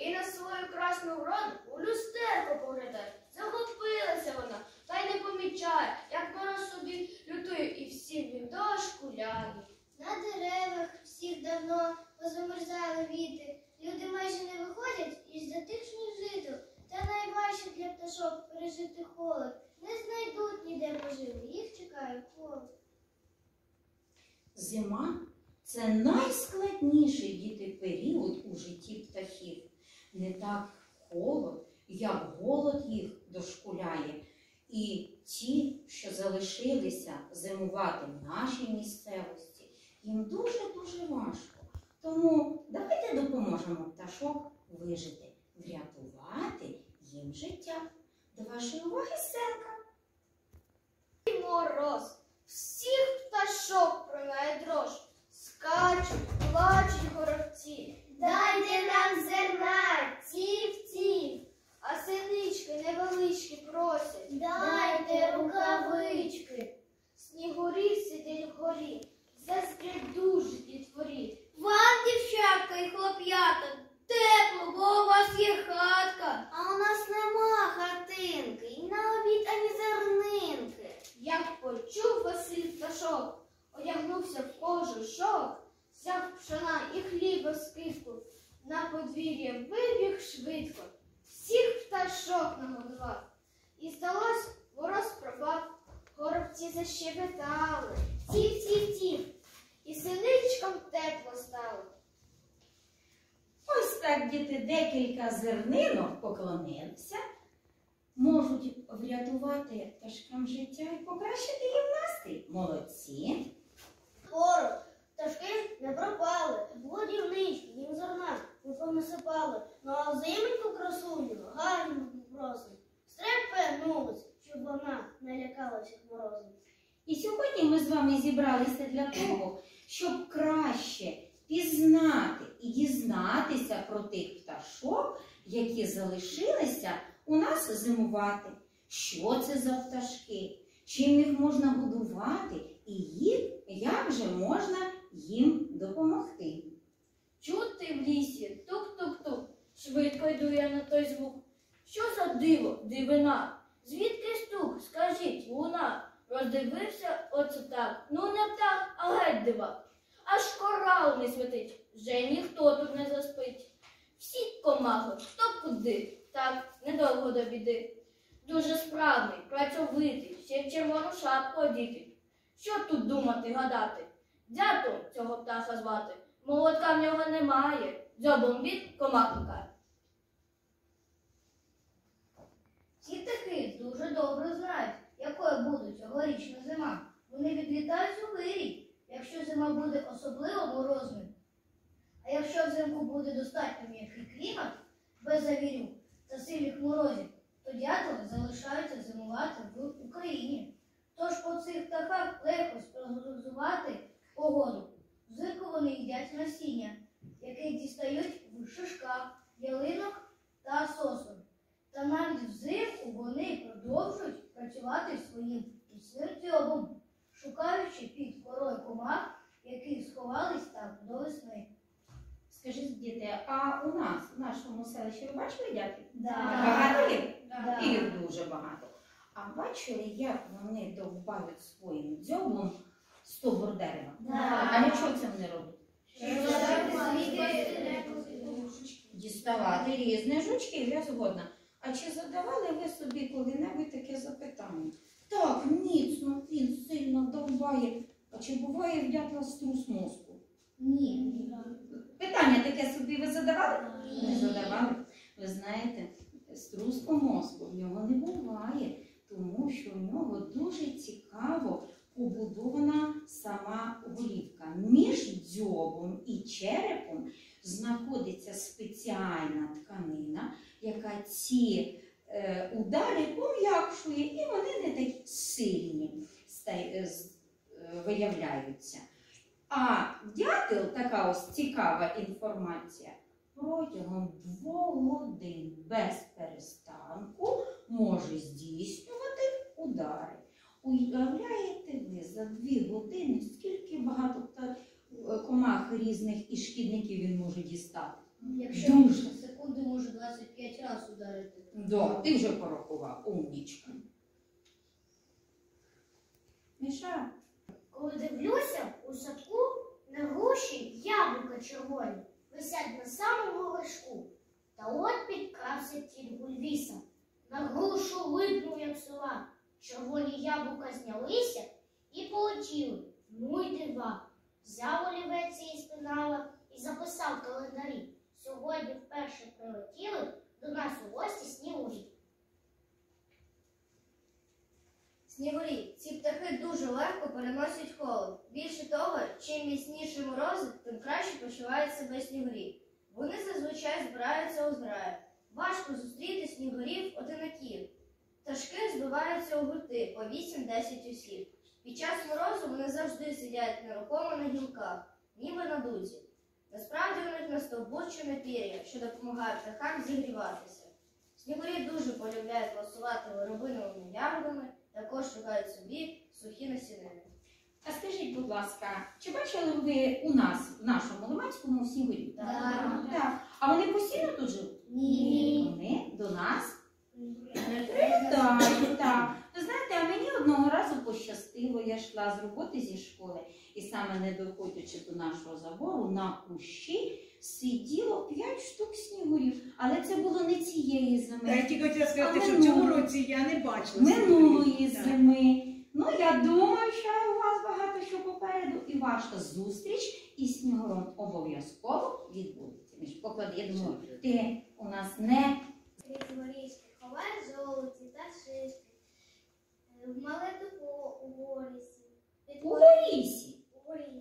і на свою красну вроду у люстерко поглядає. Захопилася вона, та й не помічає, як мороз собі лютує, і всім він дошкуляє. На деревах всіх давно позамерзали віти. Люди майже не виходять із затишних жител. Та найважче для пташок пережити холод. Не знайдуть ніде поживи, їх чекає холод. Зима – це найскладніший, діти, період у житті птахів. Не так холод, як голод їх дошкуляє. І ті, що залишилися зимувати в нашій місцевості, їм дуже-дуже важко. Тому давайте допоможемо пташок вижити, врятувати їм життя. До вашої уваги сценка. Мороз, всіх пташок пронає дрож, скачуть, плачуть горобці. Дайте нам зерна, ців-ців. А синички невеличкі просять, Дайте рукавички. Снігурі сидять вгорі, заскребдужить дітворі. Вам, дівчатка і хлоп'ята, тепло, бо у вас є хатка. А у нас нема хатинки, і на обід ані зернинки. Як почув Василь пташок, одягнувся в кожушок, взяв пшона і хліба скипку, на подвір'я вибіг швидко, всіх пташок нагодував. І здалось, мороз пропав, горобці защебетали, Ців-ців-ців. і синичкам тепло стало. Ось так, діти, декілька зернинок поклонилися, можуть врятувати пташкам життя і покращити їм настрій. Молодці! Скоро пташки не пропали, годівнички, їм зерна ми понасипали. Ну а взимку красуню гарно попросимо. Стрепенулась, щоб вона не лякалася морозом. І сьогодні ми з вами зібралися для того, щоб краще пізнати і дізнатися про тих пташок, які залишилися у нас зимувати. Що це за пташки, чим їх можна годувати і як же можна їм допомогти. Чути в лісі тук-тук-тук, швидко йду я на той звук. Що за диво, дивина? Звідки стук, скажіть, луна? Роздивився оце так, ну не птах, а геть дивак. Аж корал не світить, вже ніхто тут не заспить. Всі комахи, хто куди, так, недовго до біди. Дуже справний, працьовитий, ще в червону шапку одітий. Що тут думати, гадати? Дятел цього птаха звати, молотка в нього немає, дзьобом від комах лукає. Ці птахи дуже добре знають, якою буде цьогорічна зима. Вони відлітають у вирій, якщо зима буде особливо морозною. А якщо взимку буде достатньо м'який клімат, без завірюк та сильних морозів, то дятли залишаються зимувати в Україні. Тож по цих птахах легко спрогнозувати погоду. Взимку вони їдять насіння, яке дістають в шишках, ялинок та сосен. Та навіть взимку вони продовжують працювати своїм міцним дзьобом, шукаючи під корою комах, які сховались там до весни. Скажіть, діти, а у нас, в нашому селищі, ви бачили дятел? Да. Багато їх? Да. І їх дуже багато. А бачили, як вони довбають своїм дзьобом стовбур дерева? Да. А для чого це вони роблять? Діставати різні жучки, я згодна. А чи задавали ви собі коли-небудь таке запитання? Так, міцно, він сильно довбає. А чи буває в дятла струс мозку? Ні. Питання таке собі ви задавали? Не задавали. Ви знаєте, струску мозку в нього не буває, тому що в нього дуже цікаво побудована сама голівка. Між дзьобом і черепом знаходиться спеціальна тканина, яка ці удари пом'якшує, і вони не такі сильні виявляються. А дятел, така ось цікава інформація, протягом 2 годин без перестанку може здійснювати удари. Уявляєте ви за 2 години, скільки багато комах різних і шкідників він може дістати? Якщо Дуже. на секунду можу 25 разів ударити. Да, ти вже порахував, умнічка. Міша, Коли дивлюся, у садку на груші яблука червоні висять на самому вершку. Та от підкрався тінь Гульвіса. На грушу липнув, як сова. Червоні яблука знялися і полетіли. Ну й дива. Взяв олівець її спинала і записав в календарі. Сьогодні вперше прилетіли до нас у гості снігурі. Снігурі, ці птахи дуже легко переносять холод. Більше того, чим міцніші морози, тим краще почувають себе снігурі. Вони зазвичай збираються у зграї. Важко зустріти снігурів одинаків. Пташки збиваються у гурти по 8-10 осіб. Під час морозу вони завжди сидять нерухомо на гілках, ніби на дузі. Насправді у них настовбурчене пір'я, що допомагає птахам зігріватися. Снігурі дуже полюбляють ласувати горобиновими ягодами, також шукають собі сухі насінини. а скажіть, будь ласка, чи бачили ви у нас, в нашому Лиманському, снігурів? Так. А вони постійно тут живуть? Ні. Вони до нас прилітають, так. Ви знаєте, а мені одного разу пощастило, я йшла з роботи зі школи, і саме не доходячи до нашого забору, на кущі сиділо 5 штук снігурів. Але це було не цієї Та я зими, тільки хотіла сказати, А що в цьому минулої? році я не бачила. минулої Так. зими. Ну, я думаю, що у вас багато що попереду, і ваша зустріч із снігуром обов'язково відбудеться. Між поклади, я думаю, ти у нас не Різворізки ховає золоті та шишки. В мале дупло у горісі. у горісі. У горісі.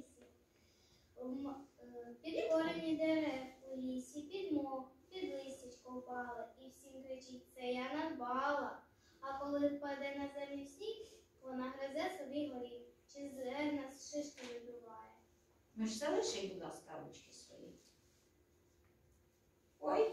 Під корені дерев у лісі, під мох, під листячко впала. І всім кричить, це я надбала. А коли впаде на землю сніг, вона гризе собі горіх, чи зерна з шишки видуває. Ми ж залиши, будь ласка, ручки свої. Ой,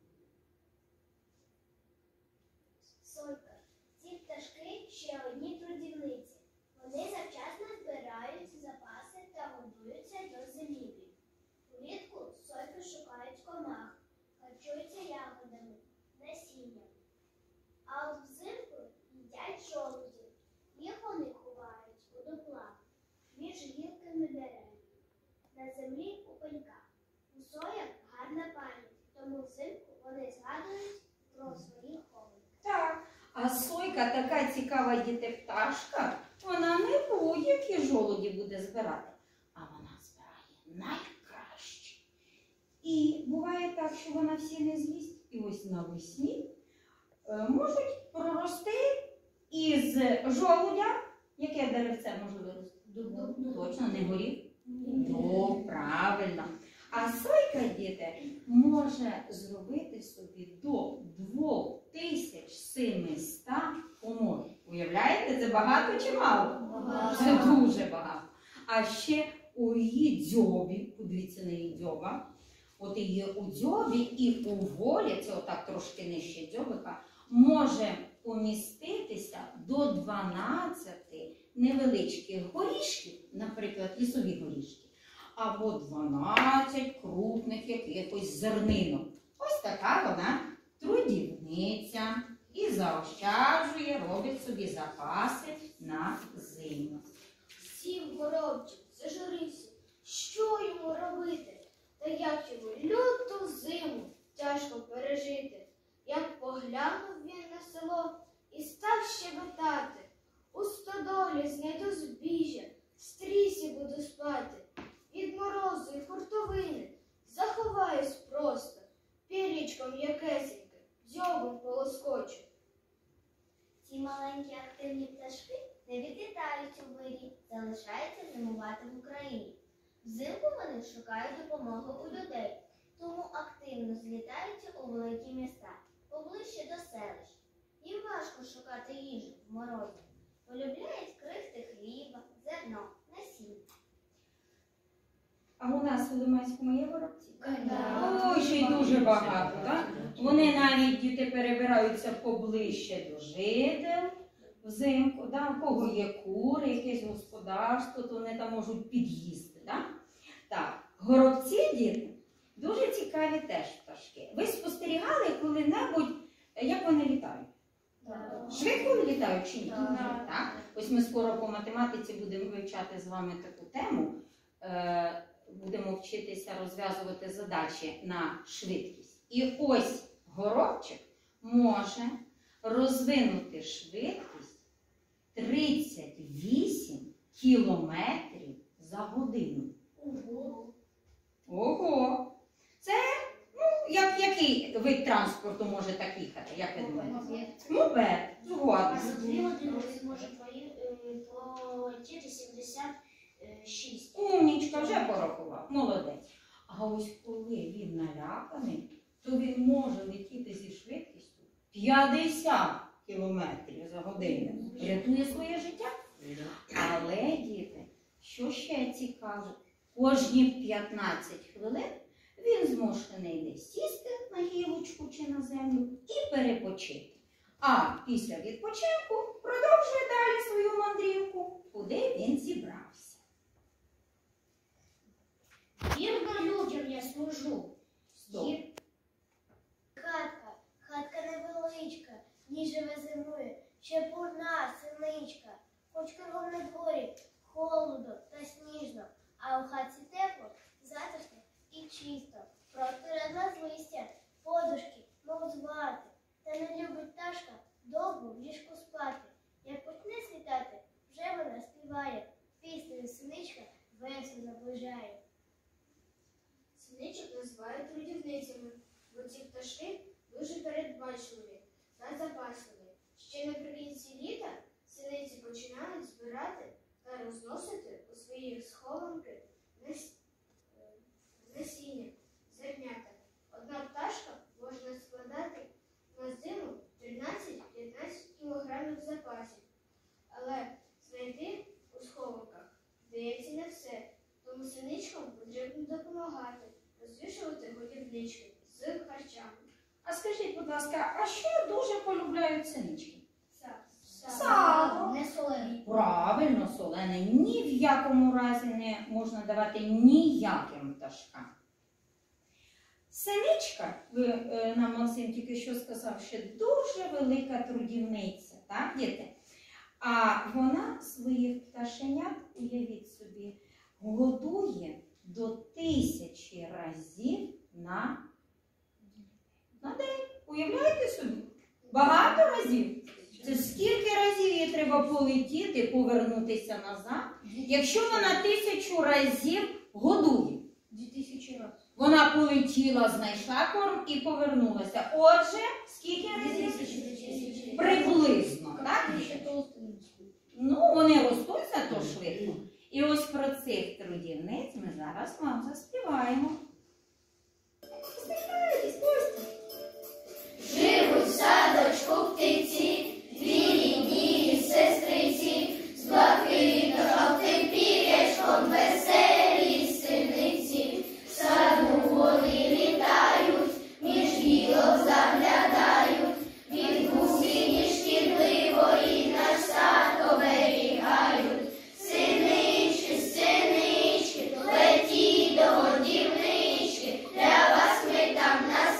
Сойка. Ці пташки ще одні трудівниці. Вони завчасно збирають запаси та годуються до зимівлі. Влітку сойки шукають комах, харчуються ягодами, насінням. А от взимку їдять жолудів. Їх вони ховають у дуплах, між гілками дерев, на землі у пеньках. У соях гарна пам'ять, тому взимку вони згадують про свої хованки. так. А сойка така цікава дітепташка, вона не будь-які жолуді буде збирати, а вона збирає найкраще. І буває так, що вона всі не з'їсть, і ось навесні можуть прорости із жолудя. Яке деревце може вирости? Точно, не горіх? Ну, правильно. А сойка, діти, може зробити собі до 2700 комор. Уявляєте, це багато чи мало? Багато. Це дуже багато. А ще у її дзьобі, подивіться на її дзьоба, от її у дзьобі і у волі, це отак трошки нижче дзьобика, може уміститися до 12 невеличких горішків, наприклад, лісові горішки, або 12 крупних якихось зернинок. Ось така вона трудівниця і заощаджує, робить собі запаси на зиму. Сів горобчик, зажурився. Що йому робити? Та як йому люту зиму тяжко пережити. Як поглянув він на село і став щебетати. У стодолі знайду збіжжя, в стрісі буду спати. Від морозу і хуртовини заховаюсь просто, пірічком м'якесеньке, дзьобом полоскочу. Ці маленькі активні пташки не відлітають у вирі, залишаються зимувати в Україні. Взимку вони шукають допомоги у людей, тому активно злітаються у великі міста, поближче до селищ. Їм важко шукати їжу в морозі. Полюбляють крихти хліба, зерно, насіння. А у нас у Лиманському є горобці? Да. Ой, ще й дуже багато, так? Вони навіть, діти, перебираються поближче до жител взимку, да? У кого є кури, якесь господарство, то вони там можуть під'їсти, так? Так, горобці, діти, дуже цікаві теж пам'ятають чи ні? Так. Так? Ось ми скоро по математиці будемо вивчати з вами таку тему. Будемо вчитися розв'язувати задачі на швидкість. І ось горобчик може розвинути швидкість 38 кілометрів за годину. Ого! Це, який вид транспорту може так їхати? Як ви думаєте? Мопед. Згодна. За 2 години він зможе полетіти 76. Умнічка, вже порахував. Молодець. А ось коли він наляканий, то він може летіти зі швидкістю 50 кілометрів за годину. Рятує своє життя. Але, діти, що ще цікаво, кожні 15 хвилин він змушений десь сісти на гілочку чи на землю і перепочити. А після відпочинку продовжує далі свою мандрівку, куди він зібрався. Вірно людям я служу. Стоп. Хатка невеличка, в ній живе зимує, чепурна синичка. Хоч кругом на дворі холодно та сніжно, а у хатці тепло, затишно і чисто. Просторядна з листя, подушки, мов звати. Та не любить пташка довго в ліжку спати. Як почне світати, вже вона співає, піснею синичка весело наближає. Синичок називають трудівницями, бо ці пташки дуже передбачливі та запасливі. Ще наприкінці літа синиці починають збирати та розносити у свої схованки насіння, зернята. Одна пташка може складати на зиму 13-15 кілограмів запасів. Але знайти у схованках вдається не все. Тому синичкам потрібно допомагати, розвішувати годівнички з харчами. А скажіть, будь ласка, а що дуже полюбляють синички? Сало. Не солений. Правильно, солене ні в якому разі не можна давати ніяким пташкам. Синичка, нам Максим тільки що сказав, що дуже велика трудівниця, так, діти? А вона своїх пташенят, уявіть собі, годує до 1000 разів на день. Уявляєте собі? Багато разів. Це скільки разів їй треба полетіти, повернутися назад, якщо вона 1000 разів годує? 2000 разів. Вона полетіла, знайшла корм і повернулася. Отже, скільки разів? 2000. Приблизно, так? Ну, вони ростуть зато швидко. І ось про цих трудівниць ми зараз вам заспіваємо. Посміхайтесь, Костя. Живуть в садочку птиці, дві рідні сестриці, з блакитно-жовтим пірячком веселі синиці. В саду вони літають, між гілок заглядають, від гусені шкідливої наш сад оберігають. Синички, синички, летіть до годівнички, для вас ми там на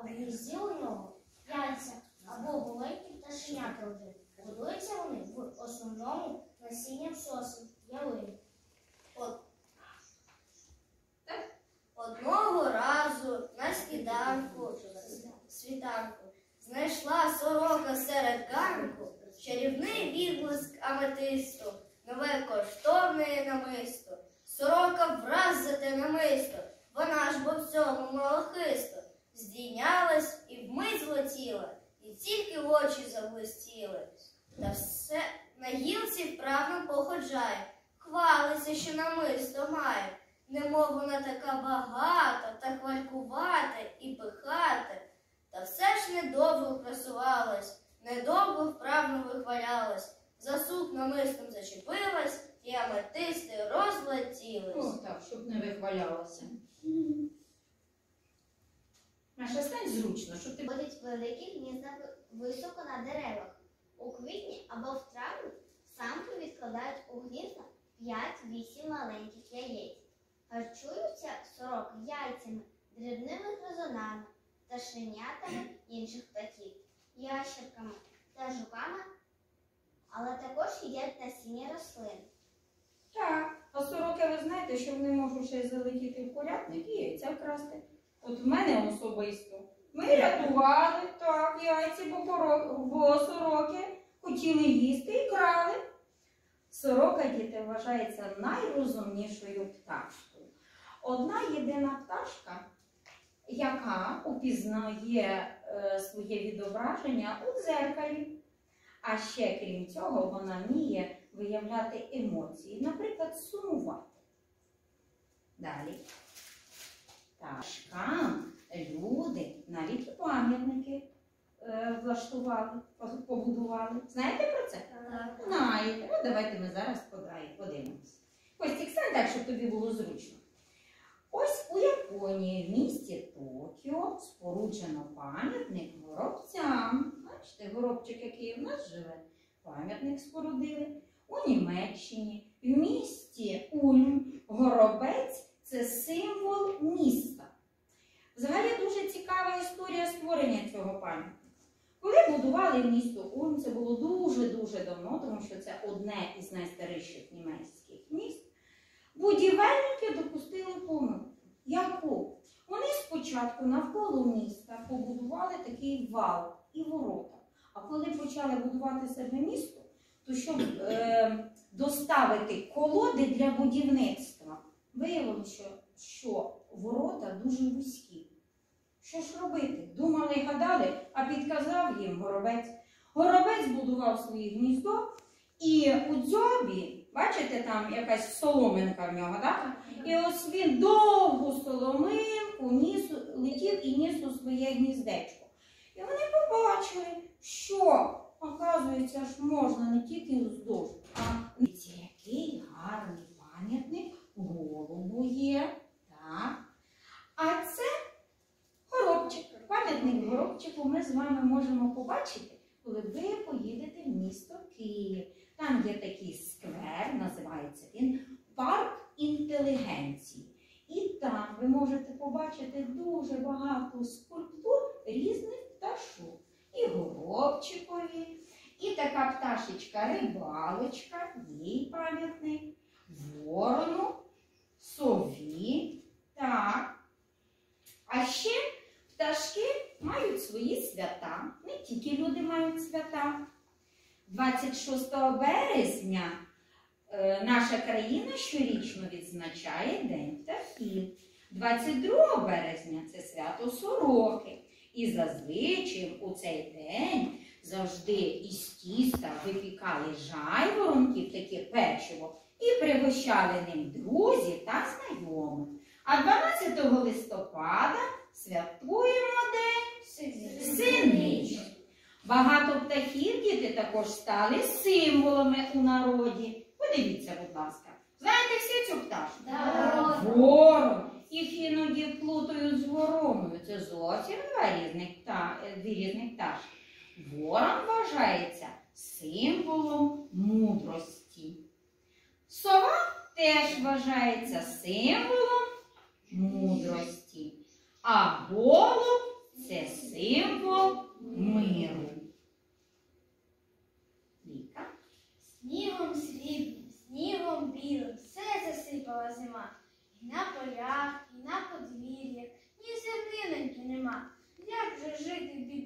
а в гнізді у нього яйця або маленькі пташенята вже. Годуються вони в основному насінням сосен, ялин. Одного разу на світанку знайшла сорока серед ганку чарівний відблиск аметисту, нове коштовне намисто. Сорока враз за те намисто, вона ж бо в цьому малахисто, здійнялась і вмить злетіла, і тільки очі заблистіли. Та все на гілці вправно походжає, хвалиться, що намисто має. Немов вона така багата, та хвалькувата і пихата, та все ж недовго красувалась, недовго вправно вихвалялась, за сук намистом зачепилась, і аметисти розлетілись. О, так, щоб не вихвалялася. Маша, стань зручно, щоб ти... Ходять великі гнізда високо на деревах. У квітні або в травні самки відкладають у гнізда 5-8 маленьких яєць. Харчуються сороки яйцями, дрібними гризунами, пташенятами інших птахів, ящерками та жуками, але також їдять насіння рослин. Так, а сороки, ви знаєте, що вони можуть ще й залетіти в курятник і яйця вкрасти. От в мене особисто. Ми рятували, так, яйця, бо сороки хотіли їсти і крали. Сорока, діти, вважається найрозумнішою пташкою. Одна єдина пташка, яка упізнає своє відображення у дзеркалі. А ще, крім цього, вона вміє виявляти емоції, наприклад, сумувати. Далі. Пташкам люди навіть пам'ятники влаштували, побудували. Знаєте про це? Знаєте. Ну, давайте ми зараз подивимося. Костік, стань так, щоб тобі було зручно. Ось у Японії, в місті Токіо, споруджено пам'ятник горобцям. Бачите, горобчик, який у нас живе, пам'ятник спорудили. У Німеччині, в місті Ульм, горобець – це символ міста. Взагалі дуже цікава історія створення цього пам'ятника. Коли будували місто Ульм, це було дуже-дуже давно, тому що це одне із найстаріших німецьких міст, будівельники допустили помилку. Яку? Вони спочатку навколо міста побудували такий вал і ворота. А коли почали будувати себе місто, то щоб доставити колоди для будівництва, виявилося, що ворота дуже вузькі. Що ж робити? Думали і гадали, а підказав їм горобець. Горобець будував своє гніздо, і у дзьобі, бачите, там якась соломинка в нього, так? І ось він довгу соломинку летів і ніс у своє гніздечко. І вони побачили, що, оказується, ж можна не тільки вздовж, а який гарний пам'ятник голубу є. Так. А це горобчик. Пам'ятник горобчику ми з вами можемо побачити, коли ви поїдете в місто Київ. Там є такий сквер, називається він Парк інтелігенції. І там ви можете побачити дуже багато скульптур різних пташок. І горобчикові, і така пташечка-рибалочка, їй пам'ятник, ворону, сові. Так. А ще пташки мають свої свята. Не тільки люди мають свята. 26 березня наша країна щорічно відзначає День птахів. 22 березня – це свято сороки. І зазвичай у цей день завжди із тіста випікали жайворонків, таке печиво, і пригощали ним друзів та знайомих. А 12 листопада святкуємо День Синичок. Багато птахів, діти, також стали символами у народі. Подивіться, будь ласка. Знаєте всі цю пташку? Ворон. Їх іноді плутають з вороною. Це зовсім дві різних пташки. Ворон вважається символом мудрості. Сова теж вважається символом мудрості. А голуб – це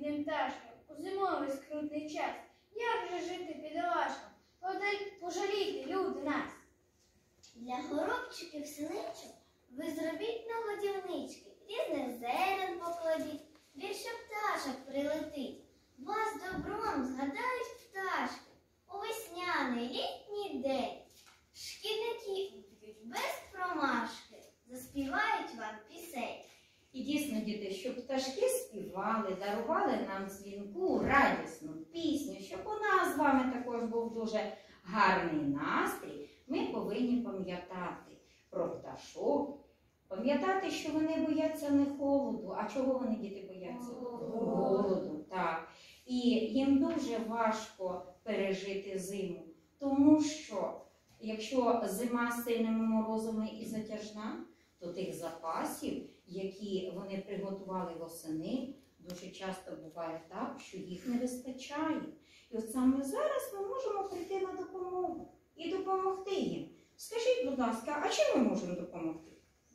бідним пташкам у зимовий скрутний час. Як же жити бідолашкам? Подай пожалійте, люди, нас. Для горобчиків синичок ви зробіть на годівнички, різних зерен покладіть, більше пташок прилетить. Вас добром згадають пташки у весняний літній день. Шкідники уб'ють без промашки, заспівають вам пісень. І дійсно, діти, щоб пташки співали, дарували нам дзвінку, радісну пісню, щоб у нас з вами також був дуже гарний настрій, ми повинні пам'ятати про пташок, пам'ятати, що вони бояться не холоду. А чого вони, діти, бояться? Голоду, так. І їм дуже важко пережити зиму, тому що якщо зима з сильними морозами і затяжна, то тих запасів, які вони приготували восени, дуже часто буває так, що їх не вистачає. І от саме зараз ми можемо прийти на допомогу і допомогти їм. Скажіть, будь ласка, а чим ми можемо допомогти?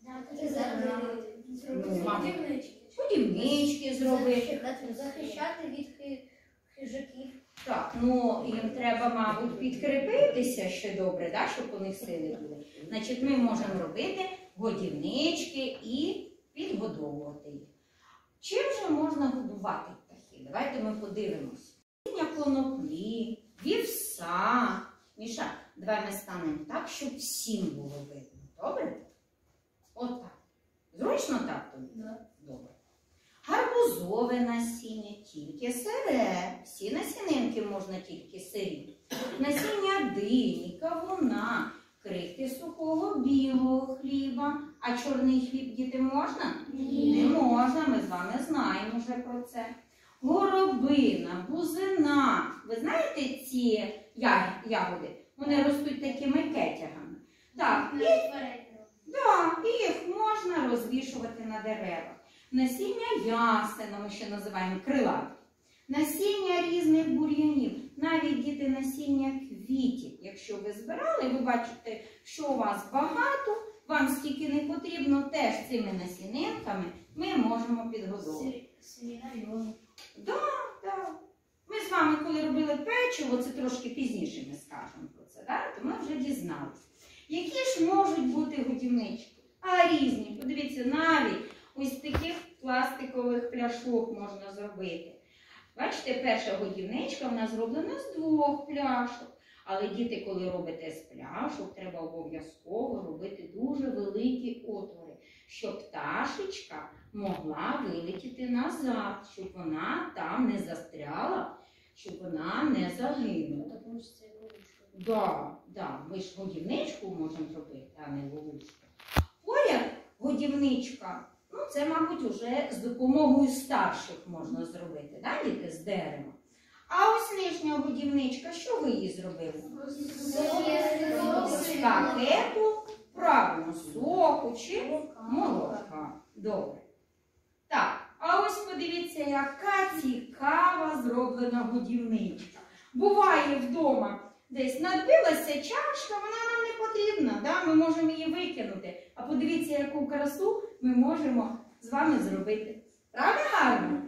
Годівнички зробити. Захищати від хижаків. Так, ну їм треба, мабуть, підкріпитися ще добре, да, щоб у них сили були. Значить, ми можемо робити годівнички і підгодовувати їх. Чим же можна годувати птахів? Давайте ми подивимось. Коноплі, вівса. Міша, давай ми станемо так, щоб всім було видно. Добре? Отак. Зручно так тобі? Да. Добре. Гарбузове насіння, тільки сире. Всі насінинки можна тільки сирі. Насіння дині, кавуна, крихти сухого білого хліба. А чорний хліб, діти, можна? Ні. Не можна, ми з вами знаємо вже про це. Горобина, бузина. Ви знаєте ці ягоди? Вони ростуть такими кетягами. Так, і їх можна розвішувати на деревах. Насіння ясена, ми ще називаємо крилатих. Насіння різних бур'янів, навіть діти насіння квітів. Якщо ви збирали, ви бачите, що у вас багато, вам стільки не потрібно, теж цими насінинками ми можемо підгодовувати. Так. Ми з вами, коли робили печиво, це трошки пізніше ми скажемо про це, так? То ми вже дізналися. Які ж можуть бути годівнички? А різні. Подивіться, навіть ось таких пластикових пляшок можна зробити. Бачите, перша годівничка вона зроблена з 2 пляшок. Але діти, коли робите з пляшок, треба обов'язково робити дуже великі отвори, щоб пташечка могла вилетіти назад, щоб вона там не застряла, щоб вона не загинула. Так, ми ж годівничку можемо зробити, а не ловушку. Поряд годівничка, ну це, мабуть, вже з допомогою старших можна зробити, да, діти, з дерева. А ось нижня годівничка, що ви її зробили? З пакету, правильно, соку чи молока. Добре. Так, а ось подивіться, яка цікава зроблена годівничка. Буває вдома десь надбилася чашка, вона нам не потрібна, да? Ми можемо її викинути. А подивіться, яку красу ми можемо з вами зробити. Правда гарно?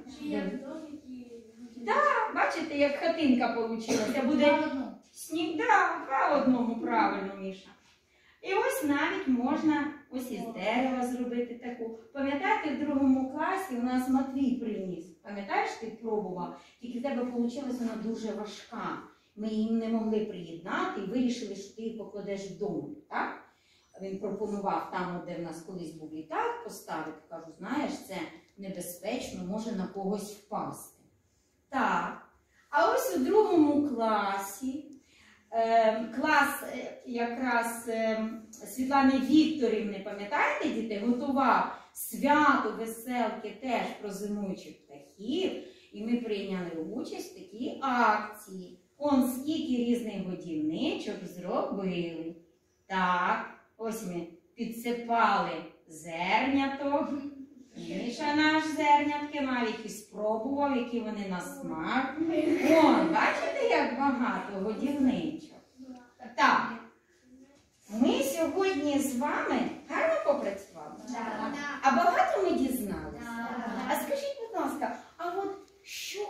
Так, бачите, як хатинка вийшла. Буде сніг, два одному, правильно, Міша. І ось навіть можна ось із дерева зробити таку. Пам'ятаєте, в 2 класі у нас Матвій приніс. Пам'ятаєш, ти пробував? Тільки в тебе вийшла вона дуже важка. Ми її не могли приєднати і вирішили, що ти її покладеш вдома. Так? Він пропонував там, де в нас колись був літак, поставити. Кажу, знаєш, це небезпечно, може на когось впасти. Так. А ось у 2 класі клас якраз Світлани Вікторівни, пам'ятаєте, діти, готував свято веселки теж про зимуючих птахів. І ми прийняли участь в такій акції. Он скільки різних годівничок зробили. Так, ось ми підсипали зерняток. Міша наш зернятки навіть і спробував, які вони на смак. Вон, бачите, як багато годівничок? Так, ми сьогодні з вами гарно попрацювали? Так. А багато ми дізналися? А скажіть, будь ласка, а от що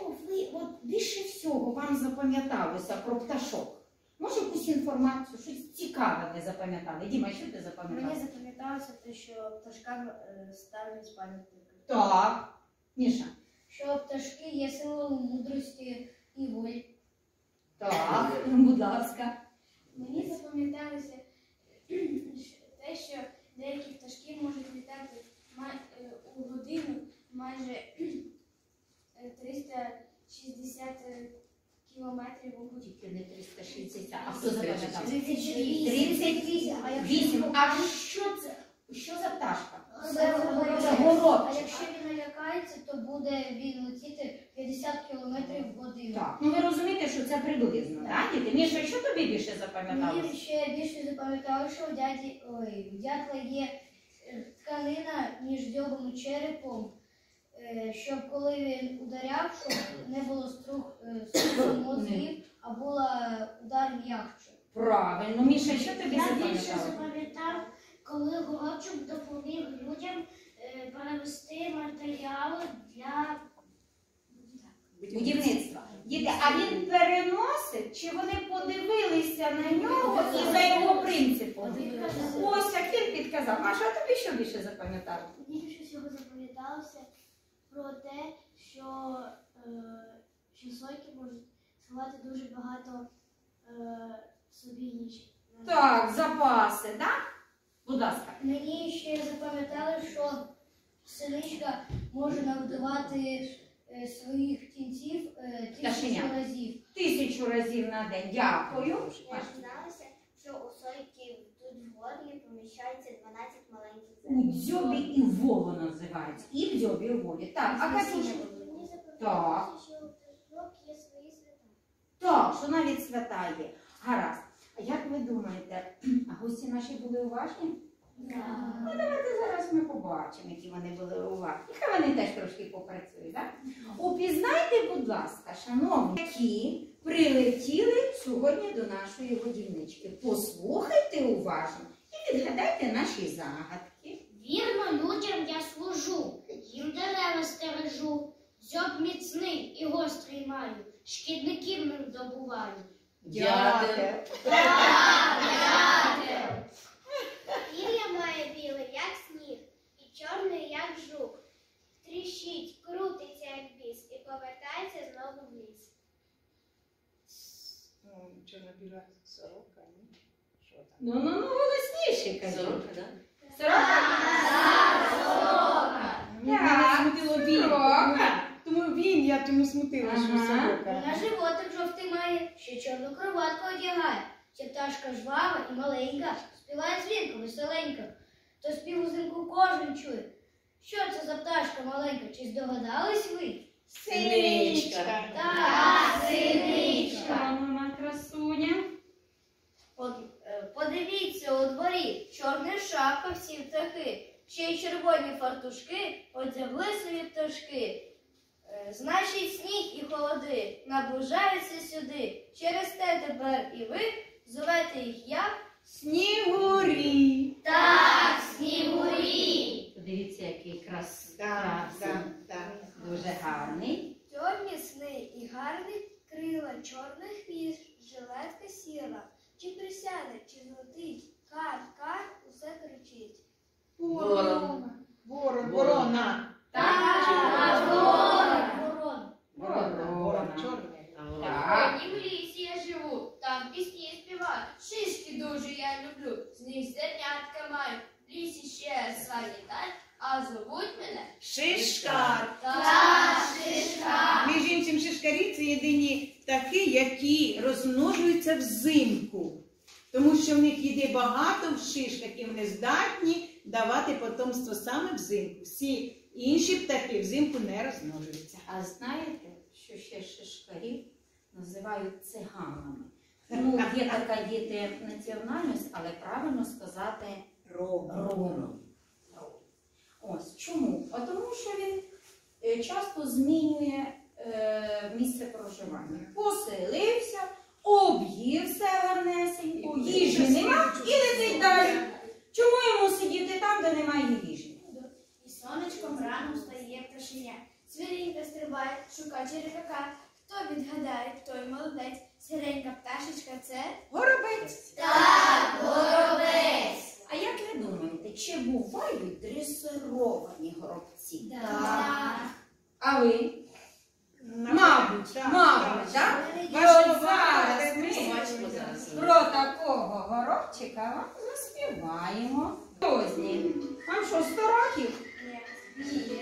запам'яталося про пташок? Може, якусь інформацію, щось цікаве ви запам'ятали? Діма, що ти запам'ятав? Мені запам'яталося те, що пташкам ставлять пам'ятники. Так. Міша? Що пташки є символом мудрості і волі. Так, будь ласка. Мені запам'яталося те, що деякі пташки можуть літати у годину майже 360 кілометрів у годину. Тільки не 360. А хто запам'ятав? 38. 38. А якщо 8. А що за пташка? Це Це горобчик. А якщо він налякається, то буде він летіти 50 кілометрів в годину. Так. Ну ви розумієте, що це приблизно, так, діти? Міша, що тобі більше Мені запам'яталося? ще більше запам'ятало, що у дятла є тканина між дзьобом і черепом, щоб коли він ударяв, щоб не було струху мозків, а була удар м'якше. Правильно. Міша, що тобі Я більше запам'яталося? запам'ятав, коли горобчик допоміг людям перевести матеріали для Будівництва. Діти, а він переносить, чи вони подивилися на нього і за його принципом? Ось як він підказав. Маша, а тобі що більше запам'ятав? Мені більше всього запам'яталося про те, що сойки можуть сховати дуже багато собі їжі. Так, запаси, так? Будь ласка. Мені ще запам'ятали, що синичка може нагодувати своїх птенців 1000 Пташенят. разів. 1000 разів на день. Дякую. Я Маш. дізналася, що у сойків тут в горлі поміщається 12 маленьких У дзьобі і волу називається. І в дзьобі, і в волі. Так, а Катюша? Мені запам'яталося, що у пташок є свої свята. Так, що навіть свята є. Гаразд. А як ви думаєте, а гості наші були уважні? Ну, давайте зараз ми побачимо, які вони були уважні. Хай вони теж трошки попрацюють, так? Упізнайте, будь ласка, шановні, які прилетіли сьогодні до нашої годівнички. Послухайте уважно і відгадайте наші загадки. Вірно людям я служу, їм дерева стережу, дзьоб міцний і гострий маю, шкідників не здобуваю. Дякую. Пір'я має біле, як сніг, і чорний, як жук. Тріщить, крутиться, як біс, і повертається знову в ліс. Чорно-біла сорока, ні? Що там? Ну, голосніше кажіть. Сорока, так? Сорока. Мене смутило він. Сорока. Тому він, я тому смутила, що Ага. сорока. Вона животик жовтий має, ще чорну кроватку одягає. Ця пташка жвава і маленька, співає дзвінко, веселенько. То спів узимку кожен чує. Що це за пташка маленька, чи здогадались ви? Синичка. Так, синичка. Мама красуня. Подивіться у дворі, чорна шапка всі птахи, ще й червоні фартушки одягли собі пташки. Значить, сніг і холоди наближаються сюди. Через те тепер і ви зовете їх як? Снігурі. Так, снігурі. Подивіться, який Так, красивий. так. Дуже гарний. Дзьоб міцний і гарний, крила чорний хвіст, жилетка сіра. Чи присяде, чи злетить, кар, усе кричить. Ворон. Ворона. Ворона. Чорний. Так. Мені в лісі я живу, там пісні співаю. Шишки дуже я люблю, з них зернятка маю. В лісі ще санітар, а зовуть мене Шишкар. Шишка. Між іншим, шишкарі – це єдині птахи, які розмножуються взимку. Тому що в них їде багато в шишках, і вони здатні давати потомство саме взимку. Всі інші птахи взимку не розмножуються. А знаєте, що ще шишкарів називають циганами? Ну, є така діти національність, але правильно сказати роми. Ось чому? А тому що він часто змінює місце проживання. Поселився, об'ївся гарнесенько, їжі нема і летить далі. Чому йому сидіти там, де немає їжі? І сонечком рано встає пташеня. Цвірінька стрибає, шукає черв'яка. Хто відгадає, той молодець. Сіренька пташечка це? Горобець. Так, горобець. А як ви думаєте, чи бувають дресировані горобці? Так. А ви? Мабуть, Так, мабуть, так. так? І Ваші от слова зараз ми бачимо зараз. про такого горобчика вам заспіваємо. Розні. Вам що, 100 років? Ні.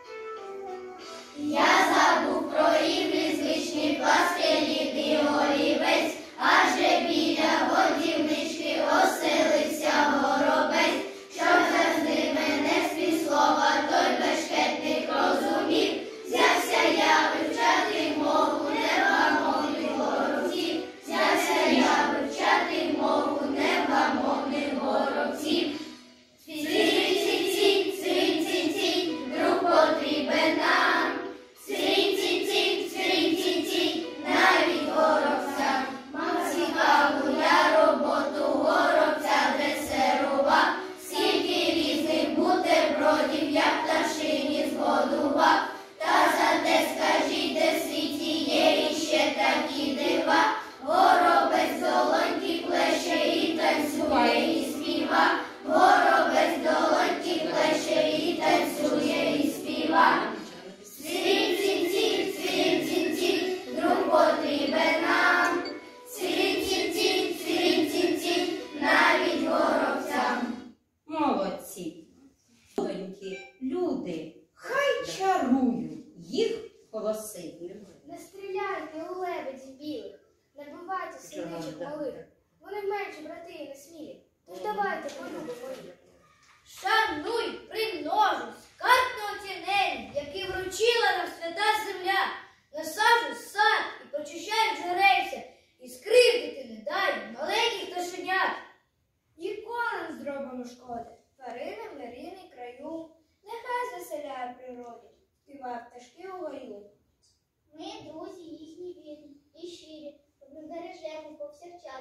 Я забув про рівні звичні пластиліний олівець, адже біля годівнички оселився горобець, щоб завжди мене свій слова той бешкетник розумів, взявся я вивчати мову невгамовних горобців, взявся я вивчати мову невгамовних горобців. Цвінь-цінь-цінь, цвінь-цінь-цінь, друг потрібен нам. Цвінь-цінь-цінь, цвінь-цінь-цінь, навіть горобцям. Мав цікаву я роботу горобця дресирував. Скільки різних бутербродів я пташині згодував. Та зате скажіть, де в світі є іще такі дива. Горобець долоньки плеще і танцює, і співа. Горобець долоньки плеще і танцює, і співа. Цвінь-цінь-цінь, цвінь-цінь-цінь, друг потрібен нам. Цвінь-цінь-цінь, цвінь-цінь-цінь, навіть горобцям. Молодці. Доньки, люди, хай чарують їх голоси. Не стріляйте у лебедів білих, не бивайте синичок малих. Вони менші брати і не смілі. Тож давайте полюбимо їх. Шануй, примножу, скарбно оцінені, які вручила нам свята земля. Насаджу сад і прочищаю джерельця, і скривдити не дай маленьких пташенят. Ніколи не зробимо шкоди тваринам на рівні краю. Нехай звеселяє природі, співає пташки у гаю. Ми, друзі, їхні вірні і щирі, ми бережемо повсякчас.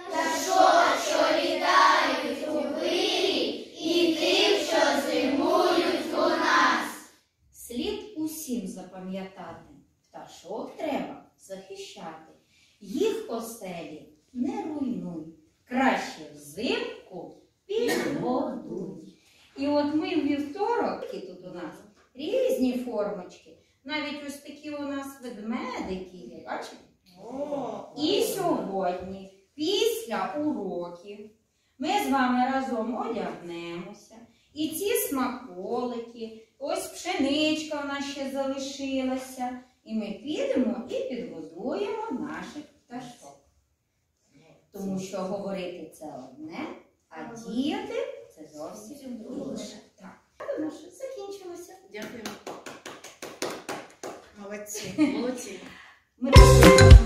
Що літають у вирі, і тим, що зимують у нас. Слід усім запам'ятати, пташок треба захищати. Їх оселі не руйнуй, краще взимку підгодуй. І от ми в вівторок, які тут у нас різні формочки, навіть ось такі у нас ведмедики є, бачите? І сьогодні, після уроків, ми з вами разом одягнемося. І ці смаколики, ось пшеничка в нас ще залишилася. І ми підемо і підгодуємо наших пташок. Тому що говорити це одне, а діяти це зовсім інше. Так, наше закінчилося. Дякуємо. Молодці. Молодці. Ми